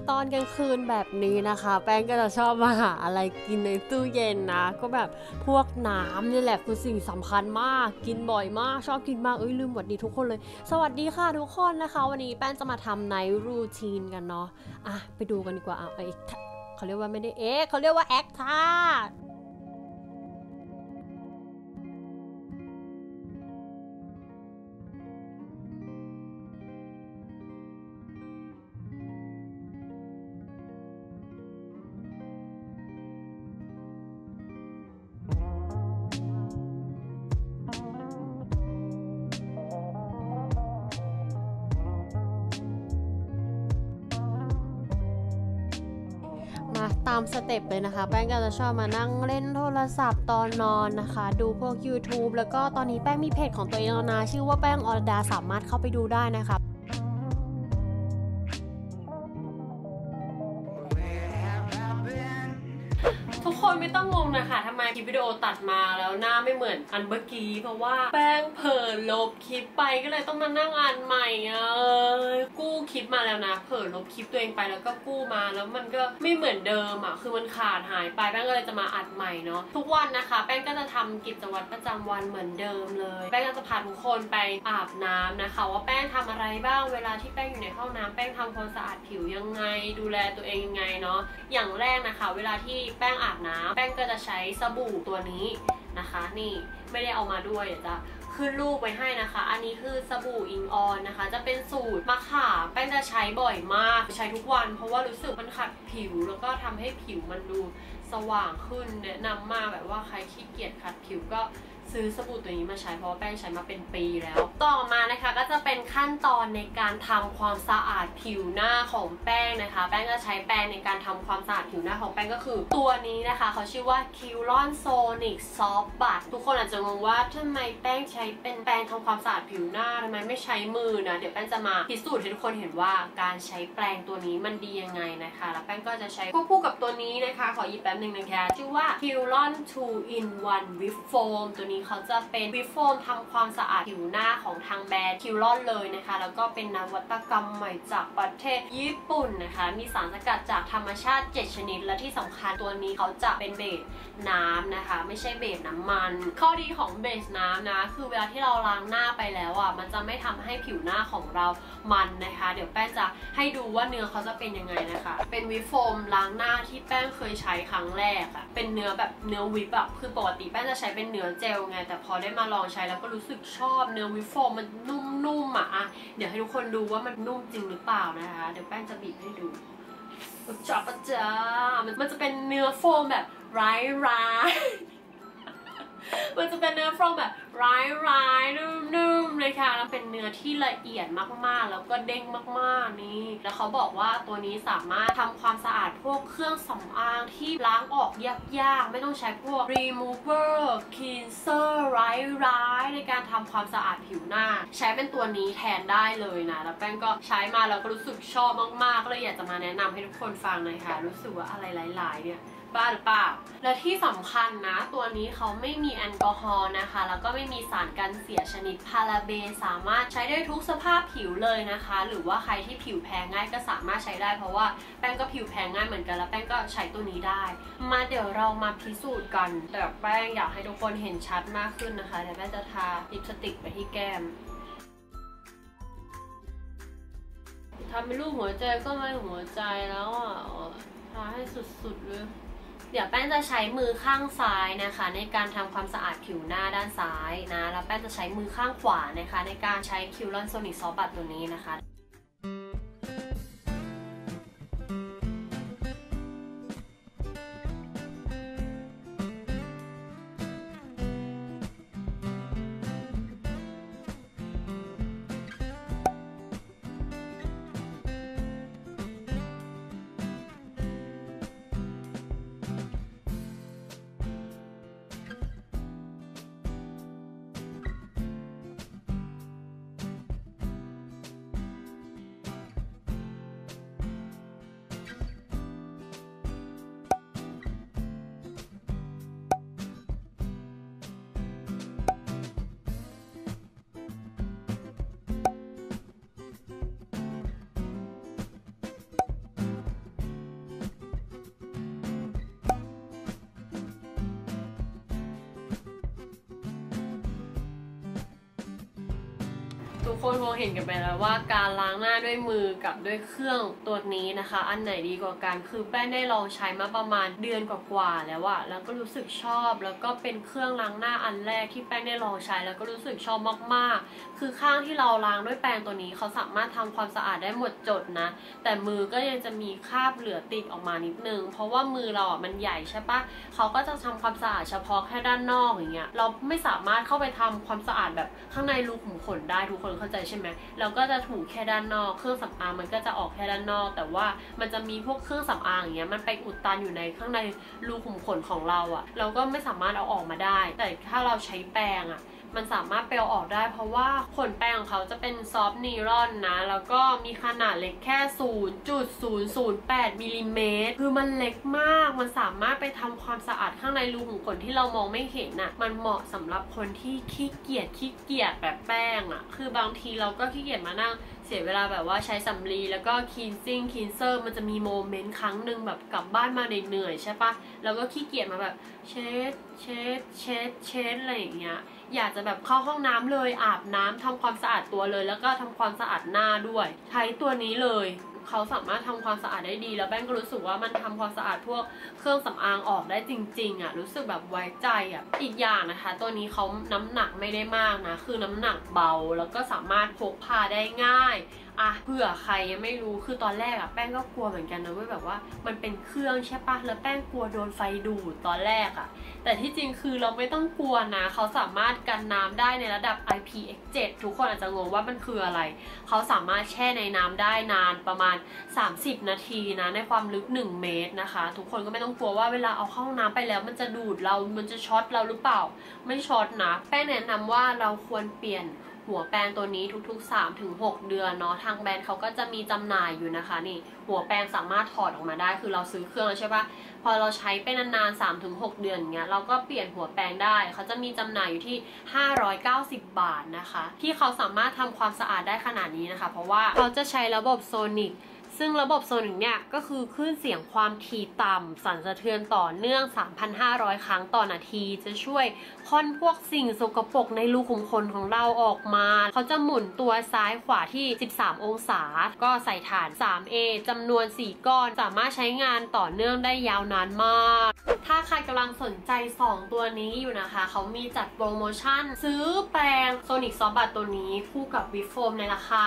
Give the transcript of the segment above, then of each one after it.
ตอนกลางคืนแบบนี้นะคะแป้งก็จะชอบมาหาอะไรกินในตู้เย็นนะก็แบบพวกน้ำนี่แหละคือสิ่งสำคัญมากกินบ่อยมากชอบกินมากลืมสวัสดีทุกคนเลยสวัสดีค่ะทุกคนนะคะวันนี้แป้งจะมาทำไนท์รูทีนกันเนาะไปดูกันดีกว่าเขาเรียกว่าไม่ได้เขาเรียกว่าแอคท่าตามสเต็ปเลยนะคะแป้งก็จะชอบมานั่งเล่นโทรศัพท์ตอนนอนนะคะดูพวก YouTube แล้วก็ตอนนี้แป้งมีเพจของตัวเองแล้วนะชื่อว่าแป้งอรดาสามารถเข้าไปดูได้นะคะทุกคนไม่ต้องงงนะคะทำไมคลิปวิดีโอตัดมาแล้วหน้าไม่เหมือนอันเมื่อกี้เพราะว่าแป้งเผลอลบคลิปไปก็เลยต้องมานั่งอ่านใหม่กู้คลิปมาแล้วนะเผลอลบคลิปตัวเองไปแล้วก็กู้มาแล้วมันก็ไม่เหมือนเดิมคือมันขาดหายไปแป้งก็เลยจะมาอัดใหม่เนาะทุกวันนะคะแป้งก็จะทำกิจวัตรประจำวันเหมือนเดิมเลยแป้งก็จะพาทุกคนไปอาบน้ำนะคะว่าแป้งทำอะไรบ้างเวลาที่แป้งอยู่ในห้องน้ำแป้งทำความสะอาดผิวยังไงดูแลตัวเองยังไงเนาะอย่างแรกนะคะเวลาที่แป้งอาบน้ำแป้งก็จะใช้สบู่ตัวนี้นะคะนี่ไม่ได้เอามาด้วยเดี๋ยวจะขึ้นรูปไว้ให้นะคะอันนี้คือสบู่อิงออนนะคะจะเป็นสูตรมะขามแป้งจะใช้บ่อยมากใช้ทุกวันเพราะว่ารู้สึกมันขัดผิวแล้วก็ทำให้ผิวมันดูสว่างขึ้นแนะนำมากแบบว่าใครขี้เกียจขัดผิวก็ซื้อสบู่ตัวนี้มาใช้เพราะว่าแป้งใช้มาเป็นปีแล้วต่อมานะคะก็จะเป็นขั้นตอนในการทำความสะอาดผิวหน้าของแป้งนะคะแป้งก็ใช้แปรงในการทำความสะอาดผิวหน้าของแป้งก็คือตัวนี้นะคะเขาชื่อว่า Kilon Sonic Soft Butt ทุกคนอาจจะงงว่าทำไมแป้งใช้เป็นแปรงทำความสะอาดผิวหน้าทำไมไม่ใช้มือนะเดี๋ยวแป้งจะมาพิสูจน์ให้ทุกคนเห็นว่าการใช้แปรงตัวนี้มันดียังไงนะคะแล้วแป้งก็จะใช้ควบคู่กับตัวนี้นะคะขอหยิบแป๊บนึงนะคะชื่อว่า Kilon 2 in 1 Whip Foam ตัวนี้เขาจะเป็นวิปโฟมทำความสะอาดผิวหน้าของทางแบรนด์คิวลอนเลยนะคะแล้วก็เป็นนวัตกรรมใหม่จากประเทศญี่ปุ่นนะคะมีสารสกัดจากธรรมชาติ7ชนิดและที่สำคัญตัวนี้เขาจะเป็นเบสน้ำนะคะไม่ใช่เบสน้ำมันข้อดีของเบสน้ำนะคือเวลาที่เราล้างหน้าไปแล้วมันจะไม่ทำให้ผิวหน้าของเรามันนะคะเดี๋ยวแป้งจะให้ดูว่าเนื้อเขาจะเป็นยังไงนะคะเป็นวิปโฟมล้างหน้าที่แป้งเคยใช้ครั้งแรกเป็นเนื้อแบบเนื้อวิปคือปกติแป้งจะใช้เป็นเนื้อเจลไงแต่พอได้มาลองใช้แล้วก็รู้สึกชอบเนื้อวิปโฟมมันนุ่มๆเดี๋ยวให้ทุกคนดูว่ามันนุ่มจริงหรือเปล่านะคะเดี๋ยวแป้งจะบีบให้ดูจับจ้ามันจะเป็นเนื้อโฟมแบบร้ายมันจะเป็นเนื้อโฟมแบบร้ายนุ่มๆเลยค่ะแล้วเป็นเนื้อที่ละเอียดมากๆแล้วก็เด้งมากๆนี่แล้วเขาบอกว่าตัวนี้สามารถทำความสะอาดพวกเครื่องสำอางที่ล้างออกยากๆไม่ต้องใช้พวก remover cleanser ร้ายในการทำความสะอาดผิวหน้าใช้เป็นตัวนี้แทนได้เลยนะแล้วแป้งก็ใช้มาแล้วก็รู้สึกชอบมากๆก็เลยอยากจะมาแนะนำให้ทุกคนฟังเลยค่ะรู้สึกว่าอะไรหลายๆเนี่ยบ้าหรือเปล่าและที่สำคัญนะตัวนี้เขาไม่มีแอลกอฮอล์นะคะแล้วก็ไม่มีสารกันเสียชนิดพาราเบนสามารถใช้ได้ทุกสภาพผิวเลยนะคะหรือว่าใครที่ผิวแพ้ง่ายก็สามารถใช้ได้เพราะว่าแป้งก็ผิวแพ้ง่ายเหมือนกันแล้วแป้งก็ใช้ตัวนี้ได้มาเดี๋ยวเรามาพิสูจน์กันแต่แป้งอยากให้ทุกคนเห็นชัดมากขึ้นนะคะเดี๋ยวแป้งจะทาลิปสติกไปที่แก้มทำเป็นรูปหัวใจก็ไม่หัวใจแล้วทาให้สุดๆเลยเดี๋ยวแป้งจะใช้มือข้างซ้ายนะคะในการทำความสะอาดผิวหน้าด้านซ้ายนะแล้วแป้งจะใช้มือข้างขวานะคะในการใช้คิวลอนโซนิกซอฟต์บัตตัวนี้นะคะทุกคนคงเห็นกันไปแล้วว่าการล้างหน้าด้วยมือกับด้วยเครื่องตัวนี้นะคะอันไหนดีกว่ากันคือแป้งได้ลองใช้มาประมาณเดือนกว่าๆแล้วอะแล้วก็รู้สึกชอบแล้วก็เป็นเครื่องล้างหน้าอันแรกที่แป้งได้ลองใช้แล้วก็รู้สึกชอบมากๆคือข้างที่เราล้างด้วยแปรงตัวนี้เขาสามารถทำความสะอาดได้หมดจดนะแต่มือก็ยังจะมีคราบเหลือติดออกมานิดนึงเพราะว่ามือเราอะมันใหญ่ใช่ปะเขาก็จะทำความสะอาดเฉพาะแค่ด้านนอกอย่างเงี้ยเราไม่สามารถเข้าไปทำความสะอาดแบบข้างในรูขุมขนได้ทุกคนเข้าใจใช่ไหมเราก็จะถูแค่ด้านนอกเครื่องสำอางมันก็จะออกแค่ด้านนอกแต่ว่ามันจะมีพวกเครื่องสำอางอย่างเงี้ยมันไปอุดตันอยู่ในข้างในรูขุมขนของเราอะเราก็ไม่สามารถเอาออกมาได้แต่ถ้าเราใช้แปรงอะมันสามารถไปเอาออกได้เพราะว่าขนแปรงของเขาจะเป็นซอฟต์ไนลอนนะแล้วก็มีขนาดเล็กแค่ 0.008 มิลลิเมตรคือมันเล็กมากมันสามารถไปทำความสะอาดข้างในรูขุมขนที่เรามองไม่เห็นน่ะมันเหมาะสำหรับคนที่ขี้เกียจแบบแป้งอ่ะคือบางทีเราก็ขี้เกียจมานั่งเสียเวลาแบบว่าใช้สำลีแล้วก็คีนซิ่งคีนเซอร์มันจะมีโมเมนต์ครั้งหนึ่งแบบกลับบ้านมาเหนื่อยใช่ปะแล้วก็ขี้เกียจมาแบบเช็ดอะไรอย่างเงี้ยอยากจะแบบเข้าห้องน้ำเลยอาบน้ำทำความสะอาดตัวเลยแล้วก็ทำความสะอาดหน้าด้วยใช้ตัวนี้เลยเขาสามารถทำความสะอาดได้ดีแล้วแป้งก็รู้สึกว่ามันทำความสะอาดพวกเครื่องสำอางออกได้จริงๆอ่ะรู้สึกแบบไว้ใจอ่ะอีกอย่างนะคะตัวนี้เขาน้ำหนักไม่ได้มากนะคือน้ำหนักเบาแล้วก็สามารถพกพาได้ง่ายเผื่อใครยังไม่รู้คือตอนแรกแป้งก็กลัวเหมือนกันนะว่าแบบว่ามันเป็นเครื่องใช่ปะแล้วแป้งกลัวโดนไฟดูดตอนแรกแต่ที่จริงคือเราไม่ต้องกลัวนะเขาสามารถกันน้ำได้ในระดับ IPX7 ทุกคนอาจจะงงว่ามันคืออะไรเขาสามารถแช่ในน้ำได้นานประมาณ30 นาทีนะในความลึก1 เมตรนะคะทุกคนก็ไม่ต้องกลัวว่าเวลาเอาเข้าห้องน้ำไปแล้วมันจะดูดเรามันจะช็อตเราหรือเปล่าไม่ช็อตนะแป้งแนะนำว่าเราควรเปลี่ยนหัวแปรงตัวนี้ทุกๆ 3-6 เดือนเนาะทางแบรนด์เขาก็จะมีจำหน่ายอยู่นะคะนี่หัวแปรงสามารถถอดออกมาได้คือเราซื้อเครื่องใช่ปะพอเราใช้ไปนานๆ 3-6 เดือนเงี้ยเราก็เปลี่ยนหัวแปรงได้เขาจะมีจำหน่ายอยู่ที่590 บาทนะคะที่เขาสามารถทำความสะอาดได้ขนาดนี้นะคะเพราะว่าเขาจะใช้ระบบโซนิกซึ่งระบบโซนิกเนี่ยก็คือคลื่นเสียงความถี่ต่ำสั่นสะเทือนต่อเนื่อง 3,500 ครั้งต่อนาทีจะช่วยค่อนพวกสิ่งสกปรกในรูขุมขนของเราออกมาเขาจะหมุนตัวซ้ายขวาที่13 องศาก็ใส่ฐาน 3A จำนวน 4 ก้อนสามารถใช้งานต่อเนื่องได้ยาวนานมากถ้าใครกำลังสนใจ2ตัวนี้อยู่นะคะเขามีจัดโปรโมชั่นซื้อแปรงโซนิกซอฟบัตตัวนี้คู่กับวิโฟมในราคา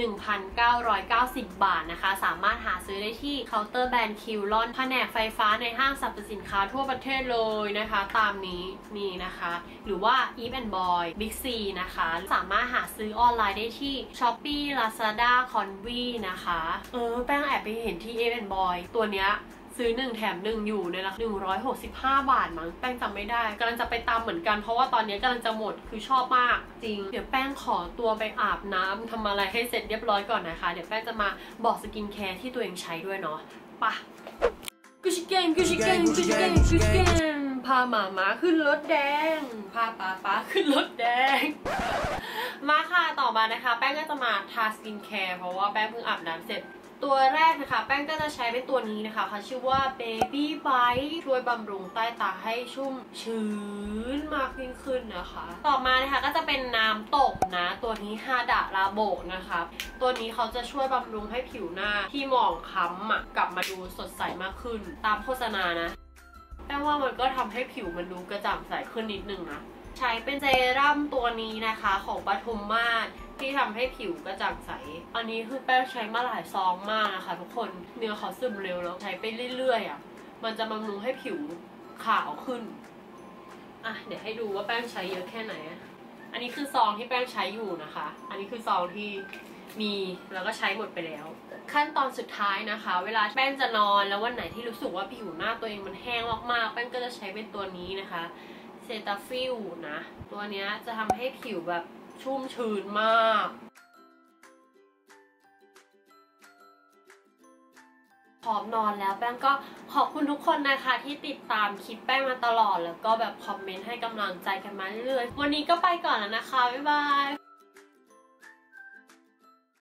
1,990 บาทนะคะสามารถหาซื้อได้ที่เคาน์เตอร์แบรนด์คิวลอนแผนกไฟฟ้าในห้างสรรพสินค้าทั่วประเทศเลยนะคะตามนี้นี่นะคะหรือว่า Eve and Boy Big C นะคะสามารถหาซื้อออนไลน์ได้ที่ Shopee Lazada Konvi นะคะแป้งแอบไปเห็นที่ Eve and Boy ตัวเนี้ยซื้อ1 แถม 1อยู่ในราคา165 บาทมั้งแป้งจำไม่ได้กำลังจะไปตามเหมือนกันเพราะว่าตอนนี้กำลังจะหมดคือชอบมากจริงเดี๋ยวแป้งขอตัวไปอาบน้ำทำอะไรให้เสร็จเรียบร้อยก่อนนะคะเดี๋ยวแป้งจะมาบอกสกินแคร์ที่ตัวเองใช้ด้วยเนาะปะกุชิเกนพาหมาขึ้นรถแดงพาป้าขึ้นรถแดงมาค่ะต่อมานะคะแป้งก็จะมาทาสกินแคร์เพราะว่าแป้งเพิ่งอาบน้ำเสร็จตัวแรกนะคะแป้งก็จะใช้เป็นตัวนี้นะคะเขาชื่อว่า Baby Bite ช่วยบำรุงใต้ตาให้ชุ่มชื้นมากยิ่งขึ้นนะคะต่อมานะคะก็จะเป็นน้ำตกนะตัวนี้ฮาดะลาโบะนะคะตัวนี้เขาจะช่วยบำรุงให้ผิวหน้าที่หมองคล้ำกลับมาดูสดใสมากขึ้นตามโฆษณานะแป้งว่ามันก็ทำให้ผิวมันดูกระจ่างใสขึ้นนิดนึงนะใช้เป็นเซรั่มตัวนี้นะคะของปทุมมาศที่ทำให้ผิวกระจ่างใสอันนี้คือแป้งใช้มาหลายซองมากนะคะทุกคนเนื้อเขาซึมเร็วแล้วใช้ไปเรื่อยๆมันจะบำรุงให้ผิวขาวขึ้นเดี๋ยวให้ดูว่าแป้งใช้เยอะแค่ไหนอันนี้คือซองที่แป้งใช้อยู่นะคะอันนี้คือซองที่มีแล้วก็ใช้หมดไปแล้วขั้นตอนสุดท้ายนะคะเวลาแป้งจะนอนแล้ววันไหนที่รู้สึกว่าผิวหน้าตัวเองมันแห้งมากๆแป้งก็จะใช้เป็นตัวนี้นะคะเซตาฟิลนะตัวนี้จะทำให้ผิวแบบชุ่มชื้นมากพร้อมนอนแล้วแป้งก็ขอบคุณทุกคนนะคะที่ติดตามคลิปแป้งมาตลอดแล้วก็แบบคอมเมนต์ให้กำลังใจกันมาเรื่อยๆวันนี้ก็ไปก่อนแล้วนะคะบ๊ายบาย